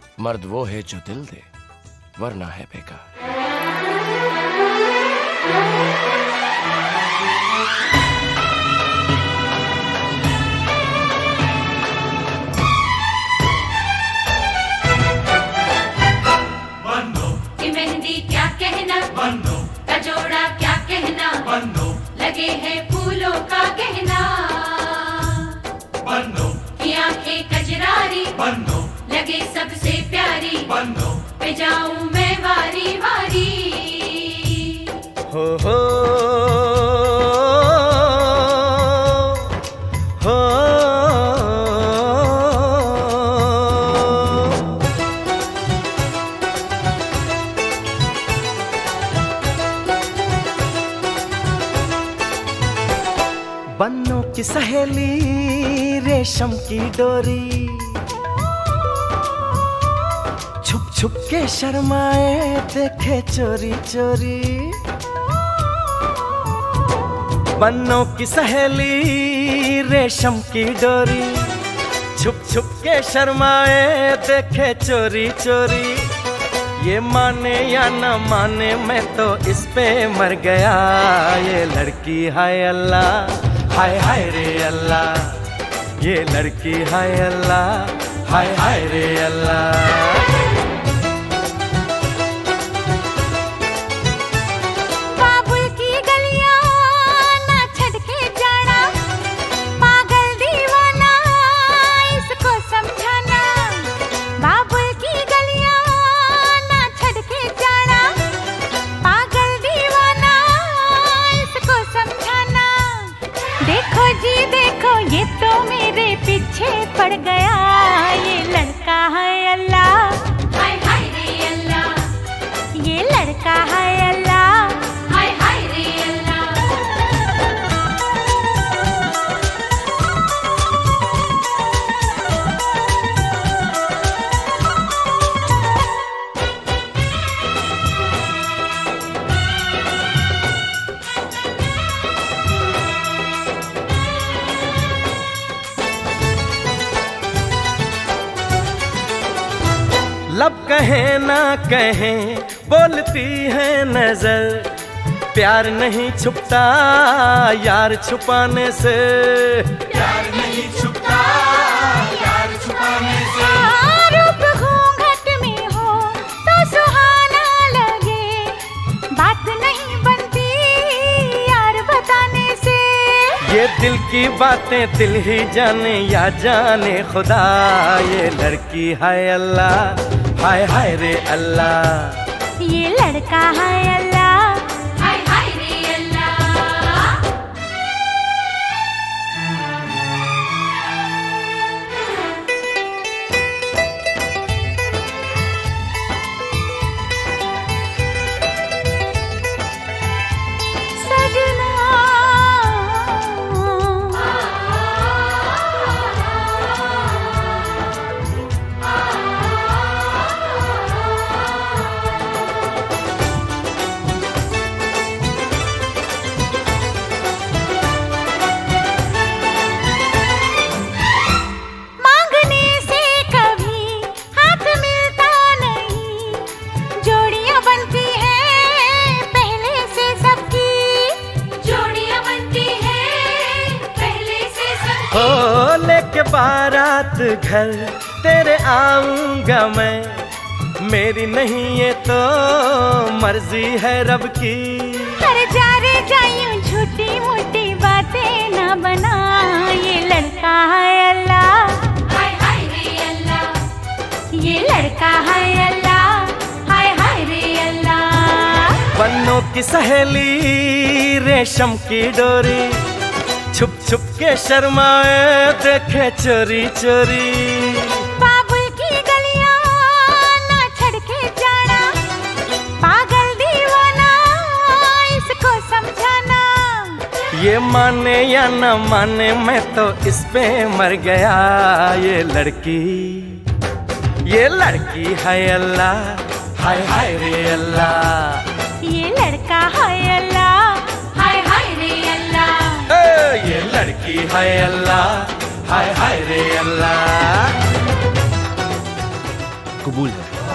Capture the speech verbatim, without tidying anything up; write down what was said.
मर्द वो है जो दिल दे, वरना है बेकार। बन्नो कि मेहंदी क्या कहना, बन्नो का जोड़ा क्या कहना, बन्नो लगे हैं फूलों का गहना। बन्नो की आंखें कजरारी, बन्नो लगे सबसे प्यारी, बन्नो पे जाऊं मैं वारी वारी। हो हो हो बन्नों की सहेली रेशम की डोरी, छुप छुप के शर्माए देखे चोरी चोरी। बन्नों की सहेली रेशम की डोरी, छुप छुप के शर्माए देखे चोरी चोरी। ये माने या न माने मैं तो इस पे मर गया। ये लड़की हाय अल्लाह, हाय हाय रे अल्लाह। ये लड़की हाय अल्लाह, हाय हाय रे अल्लाह। देखो जी देखो ये तो मेरे पीछे पड़ गया। ये लड़का है अल्लाह, हाय हाय रे अल्लाह। ये लड़का है अल्लाह, हाय हाय रे अल्लाह। लब कहे ना कहे बोलती है नजर, प्यार नहीं छुपता यार छुपाने से। प्यार नहीं छुपता यार छुपाने से। रूप घूंघट में हो तो सुहाना लगे, बात नहीं बनती यार बताने से। ये दिल की बातें दिल ही जाने या जाने खुदा। ये लड़की हाय अल्लाह, हाय हाय रे अल्लाह। ये लड़का है अल्लाह, हाय हाय रे अल्लाह। सजना मांगने से कभी हाथ मिलता नहीं, जोड़ियां बनती हैं पहले से सबकी। जोड़ियां बनती हैं पहले से सबकी। हो लेके बारात घर तेरे आऊंगा मैं, मेरी नहीं ये तो मर्जी है रब की। हर जा रे जायूं झूठी मूठी बातें ना बना। ये लड़का है अल्लाह, हाय हाय रे अल्लाह। ये लड़का है अल्लाह, हाय हाय रे अल्लाह। बन्नों की सहेली रेशम की डोरी, छुप छुप के शर्माए देखे चोरी चोरी। बाबुल की गलियां ना छड़ के जाना, पागल दीवाना इसको समझाना। ये माने या न माने मैं तो इस पे मर गया। ये लड़की, ये लड़की है अल्लाह, हाय हाय रे अल्लाह। ये लड़का है अल्लाह, हाय हाय रे अल्लाह। ए, ये लड़की है अल्लाह, हाय हाय रे अल्लाह। कबूल है।